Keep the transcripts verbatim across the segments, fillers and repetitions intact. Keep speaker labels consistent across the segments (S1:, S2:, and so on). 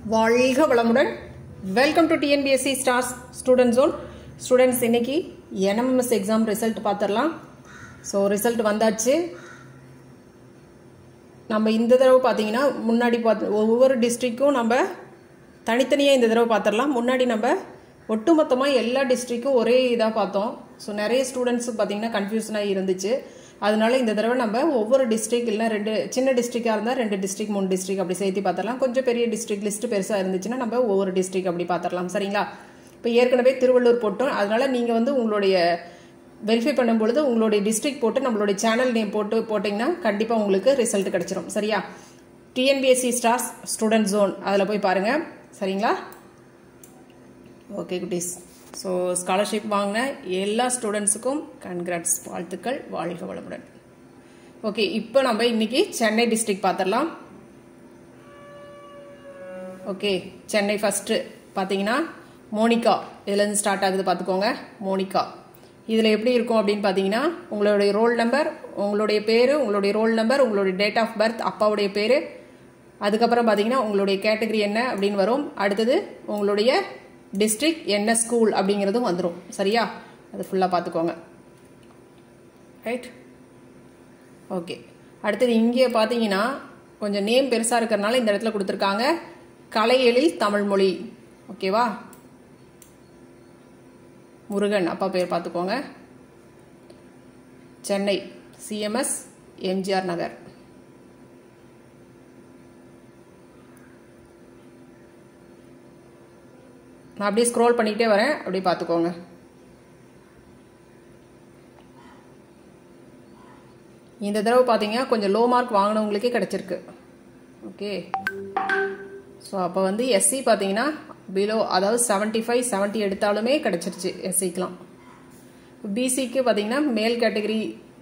S1: வாழ்க வளமுடன். Welcome to TNPSC stars student zone. Students, இன்னைக்கு என்எம்எஸ் எக்ஸாம் ரிசல்ட் பார்த்துடலாம். ஸோ ரிசல்ட் வந்தாச்சு. நம்ம இந்த தடவை பார்த்தீங்கன்னா முன்னாடி பார்த்து ஒவ்வொரு டிஸ்ட்ரிக்டும் நம்ம தனித்தனியாக இந்த தடவை பார்த்துடலாம். முன்னாடி நம்ம ஒட்டுமொத்தமாக எல்லா டிஸ்ட்ரிக்கும் ஒரே இதாக பார்த்தோம். ஸோ நிறைய ஸ்டூடெண்ட்ஸு பார்த்தீங்கன்னா கன்ஃபியூஷனாக இருந்துச்சு. அதனால இந்த தடவை நம்ம ஒவ்வொரு டிஸ்ட்ரிக் இல்லை ரெண்டு சின்ன டிஸ்ட்ரிக்டாக இருந்தால் ரெண்டு டிஸ்ட்ரிக் மூணு டிஸ்ட்ரிக் அப்படி சேர்த்து பார்த்துடலாம். கொஞ்சம் பெரிய டிஸ்ட்ரிக் லிஸ்ட்டு பெருசாக இருந்துச்சுன்னா நம்ம ஒவ்வொரு டிஸ்ட்ரிக் அப்படி பார்த்துடலாம். சரிங்களா? இப்போ ஏற்கனவே திருவள்ளூர் போட்டோம். அதனால் நீங்கள் வந்து உங்களுடைய வெரிஃபை பண்ணும்பொழுது உங்களுடைய டிஸ்ட்ரிக்ட் போட்டு நம்மளுடைய சேனல் நேம் போட்டு போட்டிங்கன்னா கண்டிப்பாக உங்களுக்கு ரிசல்ட் கிடச்சிரும். சரியா? டிஎன்பிஎஸ்சி ஸ்டார்ஸ் ஸ்டூடெண்ட் ஜோன் அதில் போய் பாருங்கள். சரிங்களா? ஓகே குட்டீஸ். ஸோ ஸ்காலர்ஷிப் வாங்கின எல்லா ஸ்டூடெண்ட்ஸுக்கும் கன்கிராட்ஸ், வாழ்த்துக்கள், வாழ்க வளமுடன். ஓகே, இப்போ நம்ம இன்னைக்கு சென்னை டிஸ்ட்ரிக்ட் பார்த்துடலாம். ஓகே, சென்னை ஃபஸ்ட்டு பார்த்தீங்கன்னா மோனிகா இதுலேருந்து ஸ்டார்ட் ஆகுது. பார்த்துக்கோங்க, மோனிகா. இதில் எப்படி இருக்கும் அப்படின்னு பார்த்தீங்கன்னா உங்களுடைய ரோல் நம்பர், உங்களுடைய பேர், உங்களுடைய ரோல் நம்பர், உங்களுடைய டேட் ஆஃப் பர்த், அப்பாவுடைய பேர், அதுக்கப்புறம் பார்த்தீங்கன்னா உங்களுடைய கேட்டகரி என்ன அப்படின்னு வரும். அடுத்தது உங்களுடைய டிஸ்ட்ரிக்ட் என்ன ஸ்கூல் அப்படிங்கிறதும் வந்துடும். சரியா? அது ஃபுல்லாக பார்த்துக்கோங்க. ரைட்? ஓகே. அடுத்தது இங்கே பார்த்தீங்கன்னா கொஞ்சம் நேம் பெருசாக இருக்கிறதுனால இந்த இடத்துல கொடுத்துருக்காங்க கலையெழில் தமிழ்மொழி. ஓகேவா? முருகன் அப்பா பேர் பார்த்துக்கோங்க. சென்னை சிஎம்எஸ் எம்ஜிஆர் நகர். நான் அப்படியே ஸ்க்ரோல் பண்ணிக்கிட்டே வரேன், அப்படியே பார்த்துக்கோங்க. இந்த தடவை பார்த்தீங்கன்னா கொஞ்சம் லோ மார்க் வாங்கினவங்களுக்கே கிடச்சிருக்கு. ஓகே. ஸோ அப்போ வந்து எஸ்சி பார்த்தீங்கன்னா பிலோ, அதாவது செவன்ட்டி ஃபைவ் செவன்ட்டி எடுத்தாலுமே கிடச்சிருச்சு எஸ்சிக்கெலாம். பிசிக்கு பார்த்தீங்கன்னா மேல் கேட்டகரி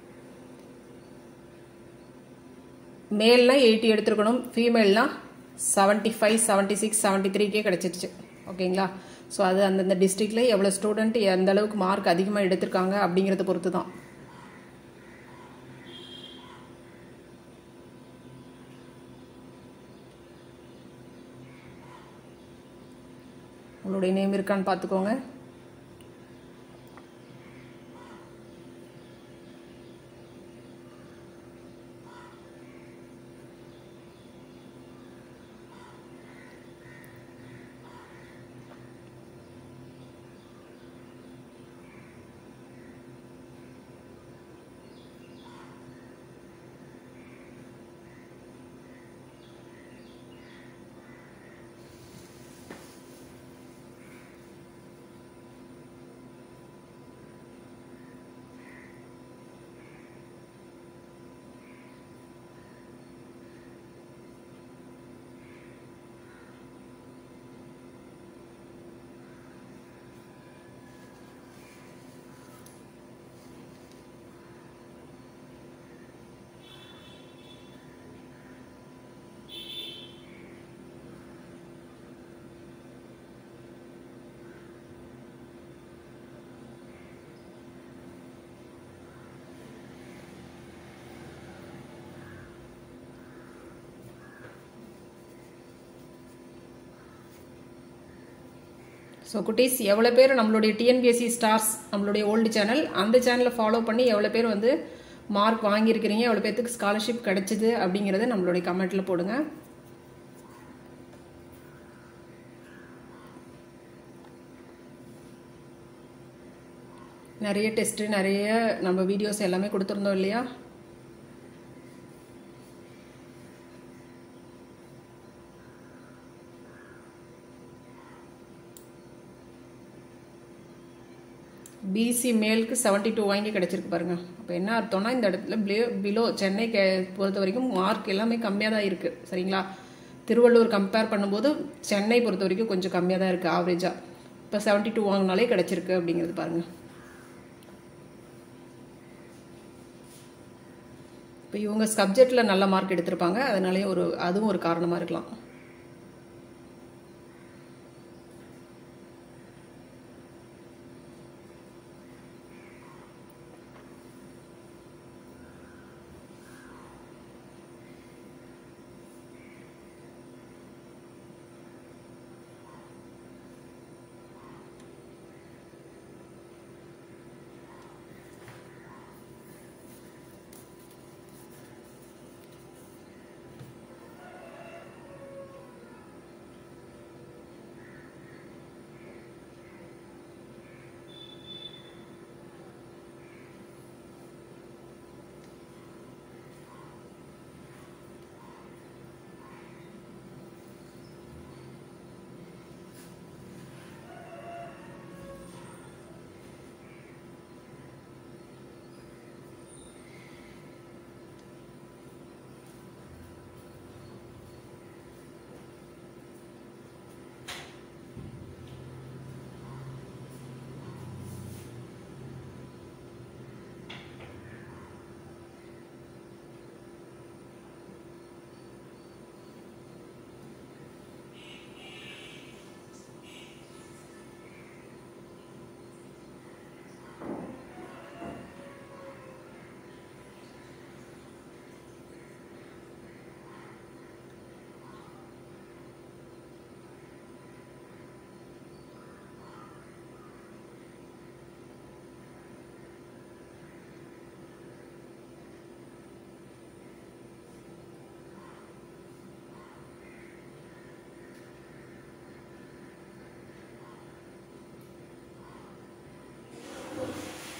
S1: மேல்னா எயிட்டி எடுத்துருக்கணும், ஃபீமேல்னா seventy five seventy six seventy த்ரீக்கே கிடச்சிருச்சு. ஓகேங்களா? ஸோ அது அந்தந்த டிஸ்ட்ரிக்டில் எவ்வளோ ஸ்டூடெண்ட் எந்த அளவுக்கு மார்க் அதிகமாக எடுத்திருக்காங்க அப்படிங்கிறத பொறுத்து தான். உங்களுடைய நேம் இருக்கான்னு பார்த்துக்கோங்க. ஸோ குட்டீஸ், எவ்வளோ பேர் நம்மளுடைய டிஎன்பிஎஸ்சி ஸ்டார்ஸ் நம்மளுடைய ஓல்டு சேனல் அந்த சேனலை ஃபாலோ பண்ணி எவ்வளோ பேர் வந்து மார்க் வாங்கியிருக்கிறீங்க, எவ்வளோ பேருக்கு ஸ்காலர்ஷிப் கிடைச்சிது அப்படிங்கிறத நம்மளுடைய கமெண்ட்டில் போடுங்க. நிறைய டெஸ்ட்டு நிறைய நம்ம வீடியோஸ் எல்லாமே கொடுத்துருந்தோம் இல்லையா? பிசி மேலுக்கு செவன்ட்டி டூ வாங்கி கிடைச்சிருக்கு பாருங்க. அப்போ என்ன அர்த்தம்னா இந்த இடத்துல பிலோ சென்னை பொறுத்த வரைக்கும் மார்க் எல்லாமே கம்மியாக தான் இருக்குது. சரிங்களா? திருவள்ளூர் கம்பேர் பண்ணும்போது சென்னை பொறுத்த வரைக்கும் கொஞ்சம் கம்மியாக தான் இருக்குது ஆவரேஜாக. இப்போ செவன்ட்டி டூ வாங்கினாலே கிடைச்சிருக்கு அப்படிங்கிறது பாருங்கள். இப்போ இவங்க சப்ஜெக்டில் நல்ல மார்க் எடுத்திருப்பாங்க, அதனாலே ஒரு அதுவும் ஒரு காரணமாக இருக்கலாம்.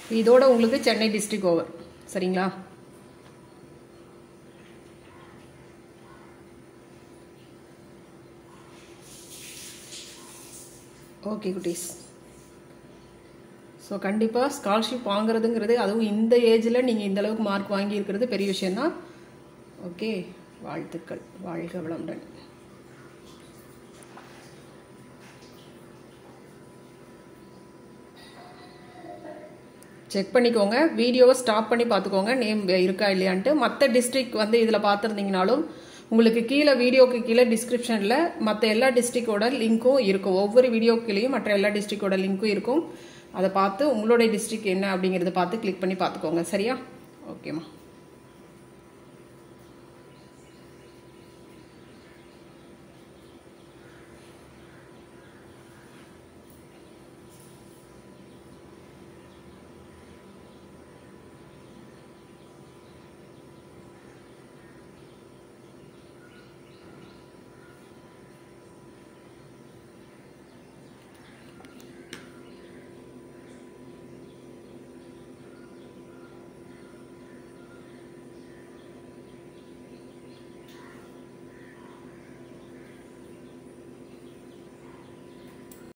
S1: இதோட உங்களுக்கு சென்னை டிஸ்ட்ரிக்ட் ஓவர். சரிங்களா? ஓகே குட்டீஸ். ஸோ கண்டிப்பாக ஸ்காலர்ஷிப் வாங்குறதுங்கிறது, அதுவும் இந்த ஏஜில் நீங்கள் இந்த அளவுக்கு மார்க் வாங்கியிருக்கிறது பெரிய விஷயம்தான். ஓகே, வாழ்த்துக்கள். வாழ்க வளமுடன். செக் பண்ணிக்கோங்க, வீடியோவை ஸ்டாப் பண்ணி பார்த்துக்கோங்க நேம் இருக்கா இல்லையான்ட்டு. மற்ற டிஸ்ட்ரிக்ட் வந்து இதில் பார்த்துருந்தீங்கனாலும் உங்களுக்கு கீழே வீடியோக்கு கீழே டிஸ்கிரிப்ஷனில் மற்ற எல்லா டிஸ்ட்ரிக்டோட லிங்க்கும் இருக்கும். ஒவ்வொரு வீடியோக்குள்ளேயும் மற்ற எல்லா டிஸ்ட்ரிக்டோட லிங்க்கும் இருக்கும். அதை பார்த்து உங்களுடைய டிஸ்ட்ரிக்ட் என்ன அப்படிங்கிறத பார்த்து கிளிக் பண்ணி பார்த்துக்கோங்க. சரியா? ஓகேம்மா.